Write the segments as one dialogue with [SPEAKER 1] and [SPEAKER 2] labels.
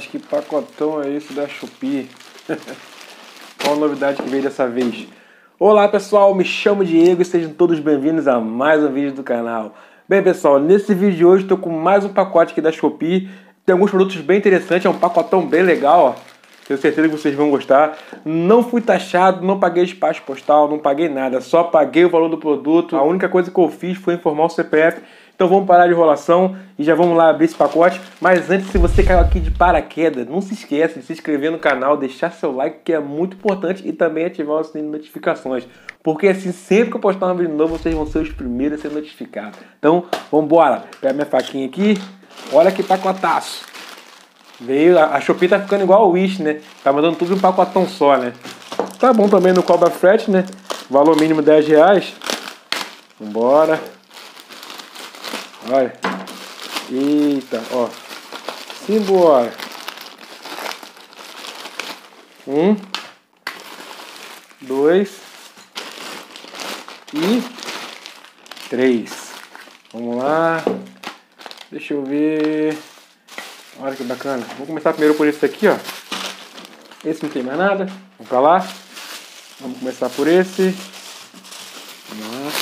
[SPEAKER 1] Mas que pacotão é esse da Shopee? Qual a novidade que veio dessa vez? Olá pessoal, me chamo Diego e sejam todos bem-vindos a mais um vídeo do canal. Bem pessoal, nesse vídeo de hoje estou com mais um pacote aqui da Shopee. Tem alguns produtos bem interessantes, é um pacotão bem legal, ó. Tenho certeza que vocês vão gostar. Não fui taxado, não paguei despacho postal, não paguei nada. Só paguei o valor do produto. A única coisa que eu fiz foi informar o CPF. Então vamos parar de enrolação e já vamos lá abrir esse pacote. Mas antes, se você caiu aqui de paraquedas, não se esqueça de se inscrever no canal, deixar seu like, que é muito importante, e também ativar o sininho de notificações. Porque assim, sempre que eu postar um vídeo novo, vocês vão ser os primeiros a ser notificados. Então, vamos embora. Pega minha faquinha aqui. Olha que pacotaço. Veio, a Shopee tá ficando igual o Wish, né? Tá mandando tudo em um pacotão só, né? Tá bom também, no cobra frete, né? Valor mínimo R$10. Vambora. Olha. Eita, ó. Simbora. 1, 2 e 3. Vamos lá. Deixa eu ver. Olha que bacana. Vamos começar primeiro por esse aqui, ó. Esse não tem mais nada. Vamos pra lá. Vamos começar por esse. Vamos lá.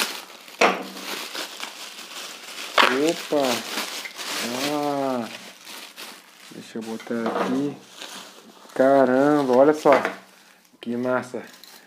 [SPEAKER 1] Opa. Ah. Deixa eu botar aqui. Caramba, olha só. Que massa.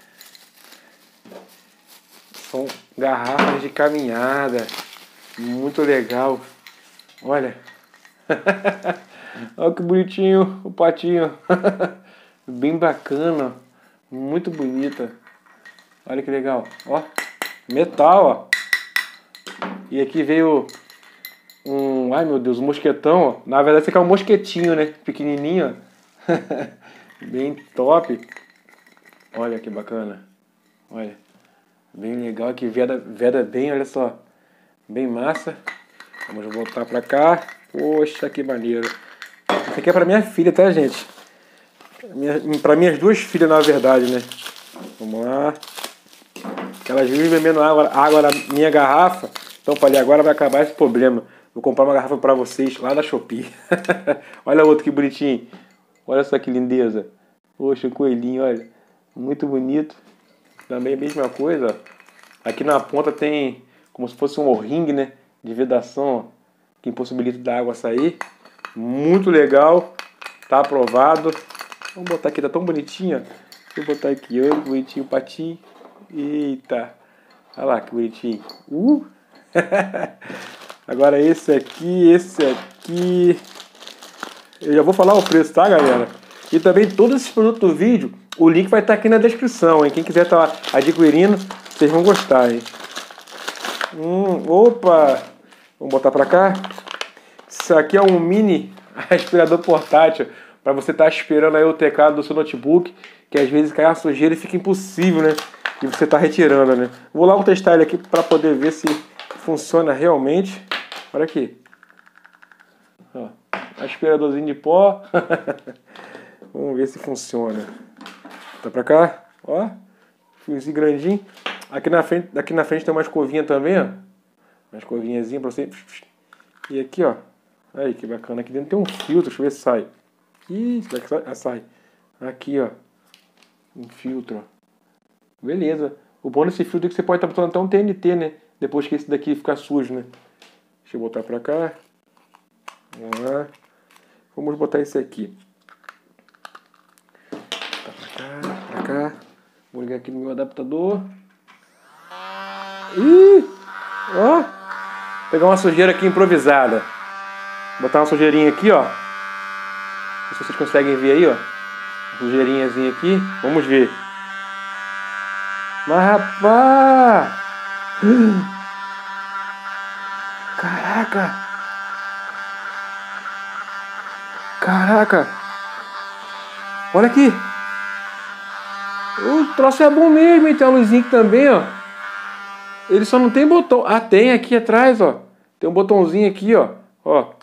[SPEAKER 1] São garrafas de caminhada. Muito legal. Olha. Olha que bonitinho o patinho. Bem bacana. Muito bonita. Olha que legal. Ó. Metal, ó. E aqui veio um... Ai meu Deus, um mosquetão, ó. Na verdade esse aqui é um mosquetinho, né? Pequenininho, ó. Bem top. Olha que bacana. Olha. Bem legal aqui. Veda bem, olha só. Bem massa. Vamos voltar pra cá. Poxa, que maneiro. Isso aqui é pra minha filha, tá, gente? Pra minhas duas filhas, na verdade, né? Vamos lá. Que elas vivem bebendo água na minha garrafa. Então falei, agora vai acabar esse problema. Vou comprar uma garrafa pra vocês lá da Shopee. Olha outro que bonitinho. Olha só que lindeza. Poxa, um coelhinho, olha. Muito bonito. Também a mesma coisa, ó. Aqui na ponta tem como se fosse um O-ring, né? De vedação, ó, que impossibilita da água sair. Muito legal. Tá aprovado. Vamos botar aqui, tá tão bonitinho, ó. Deixa eu botar aqui, olha que bonitinho o patinho. Eita. Olha lá que bonitinho. Agora esse aqui. Eu já vou falar o preço, tá, galera? E também todos esses produtos do vídeo, o link vai estar aqui na descrição, hein? Quem quiser estar adquirindo, vocês vão gostar, hein? Opa! Vamos botar pra cá. Isso aqui é um mini aspirador portátil para você estar aspirando aí o teclado do seu notebook, que às vezes cai a sujeira e fica impossível, né? E você tá retirando, né? Vou lá testar ele aqui para poder ver se funciona realmente. Olha aqui. Ó, aspiradorzinho de pó. Vamos ver se funciona. Tá pra cá, ó. Fiozinho grandinho. Aqui na frente tem uma escovinha também, ó. Uma escovinhazinha pra você. E aqui, ó. Aí, que bacana. Aqui dentro tem um filtro. Deixa eu ver se sai. Ih, será que sai? Ah, sai. Aqui, ó. Um filtro, ó. Beleza. O bom desse filtro é que você pode estar botando até um TNT, né? Depois que esse daqui ficar sujo, né? Deixa eu botar pra cá. Vamos lá. Vamos botar esse aqui. Pra cá. Vou ligar aqui no meu adaptador. Ih! Ó! Pegar uma sujeira aqui improvisada. Botar uma sujeirinha aqui, ó. Não sei se vocês conseguem ver aí, ó. Uma sujeirazinha aqui. Vamos ver. Mas, rapaz! Caraca! Caraca! Olha aqui! O troço é bom mesmo, hein? Tem uma luzinha aqui também, ó. Ele só não tem botão. Ah, tem aqui atrás, ó. Tem um botãozinho aqui, ó. Ó.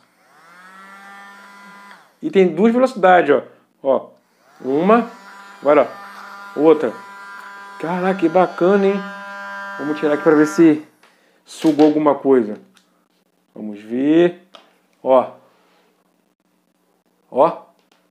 [SPEAKER 1] E tem duas velocidades, ó. Ó. Uma. Agora, ó. Outra. Caraca, que bacana, hein? Vamos tirar aqui pra ver se sugou alguma coisa. Vamos ver. Ó. Ó.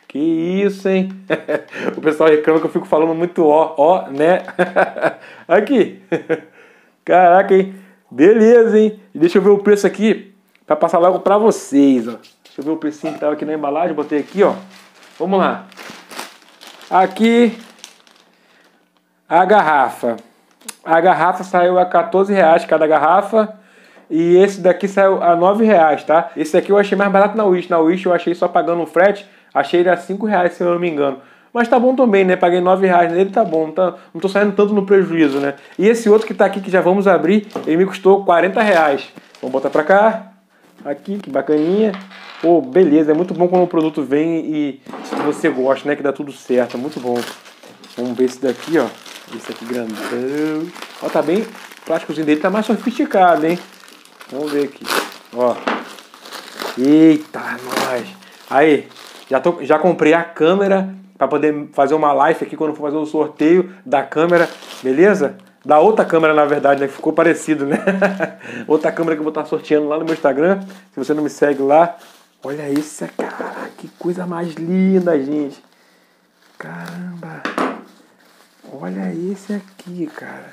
[SPEAKER 1] Que isso, hein? O pessoal reclama que eu fico falando muito ó, né? Aqui. Caraca, hein? Beleza, hein? Deixa eu ver o preço aqui pra passar logo pra vocês, ó. Deixa eu ver o precinho que tava aqui na embalagem. Botei aqui, ó. Vamos lá. Aqui a garrafa. A garrafa saiu a R$14 cada garrafa. E esse daqui saiu a R$9, tá? Esse aqui eu achei mais barato na Wish. Na Wish eu achei só pagando o frete. Achei ele a R$5, se eu não me engano. Mas tá bom também, né? Paguei R$9 nele, tá bom. Não tô saindo tanto no prejuízo, né? E esse outro que tá aqui, que já vamos abrir, ele me custou R$40. Vamos botar pra cá. Aqui, que bacaninha. Pô, beleza. É muito bom quando o produto vem e você gosta, né? Que dá tudo certo. É muito bom. Vamos ver esse daqui, ó. Esse aqui grandão. Ó, tá bem... O plásticozinho dele tá mais sofisticado, hein? Vamos ver aqui. Ó. Eita, nós. Aí, já comprei a câmera para poder fazer uma live aqui quando for fazer o sorteio da câmera, beleza? Da outra câmera, na verdade, né? Que ficou parecido, né? Outra câmera que eu vou estar sorteando lá no meu Instagram. Se você não me segue lá. Olha isso, cara. Que coisa mais linda, gente. Caramba. Olha esse aqui, cara.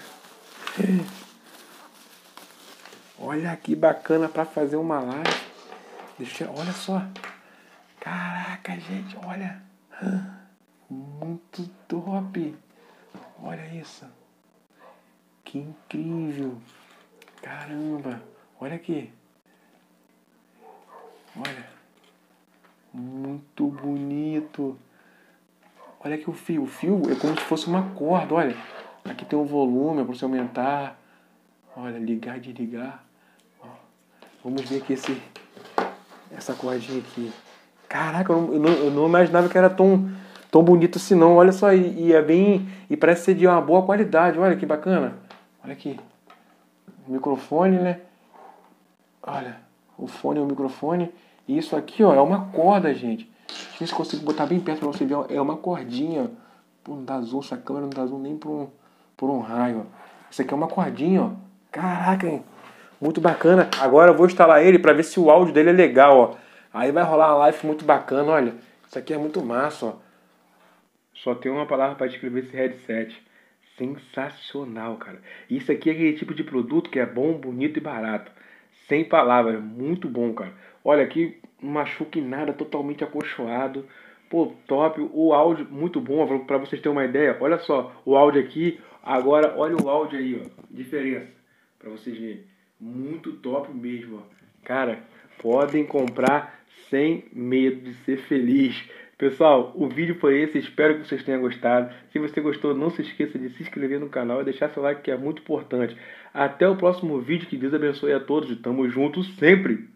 [SPEAKER 1] Olha que bacana para fazer uma live. Deixa eu tirar. Olha só. Caraca, gente, olha. Muito top. Olha isso. Que incrível. Caramba. Olha aqui. Olha. Muito bonito. Olha aqui o fio. O fio é como se fosse uma corda, olha. Aqui tem um volume para você aumentar. Olha, ligar e desligar. Ó. Vamos ver aqui essa cordinha aqui. Caraca, eu não imaginava que era tão bonito assim não. Olha só, e é bem... E parece ser de uma boa qualidade. Olha que bacana. Olha aqui. O microfone, né? Olha, o fone é o microfone. E isso aqui, ó, é uma corda, gente. Deixa eu ver se consigo botar bem perto pra você ver. É uma cordinha. Pô, não dá zoom, essa câmera não dá zoom nem por um raio, ó. Isso aqui é uma cordinha, ó. Caraca, hein? Muito bacana. Agora eu vou instalar ele pra ver se o áudio dele é legal, ó. Aí vai rolar uma live muito bacana, olha. Isso aqui é muito massa, ó. Só tem uma palavra para descrever esse headset. Sensacional, cara. Isso aqui é aquele tipo de produto que é bom, bonito e barato. Sem palavras, muito bom, cara. Olha aqui, não machuca em nada, totalmente acolchoado. Pô, top. O áudio, muito bom, para vocês terem uma ideia. Olha só, o áudio aqui. Agora, olha o áudio aí, ó. Diferença. Para vocês verem. Muito top mesmo, ó. Cara, podem comprar sem medo de ser feliz. Pessoal, o vídeo foi esse, espero que vocês tenham gostado. Se você gostou, não se esqueça de se inscrever no canal e deixar seu like, que é muito importante. Até o próximo vídeo, que Deus abençoe a todos e tamo junto sempre!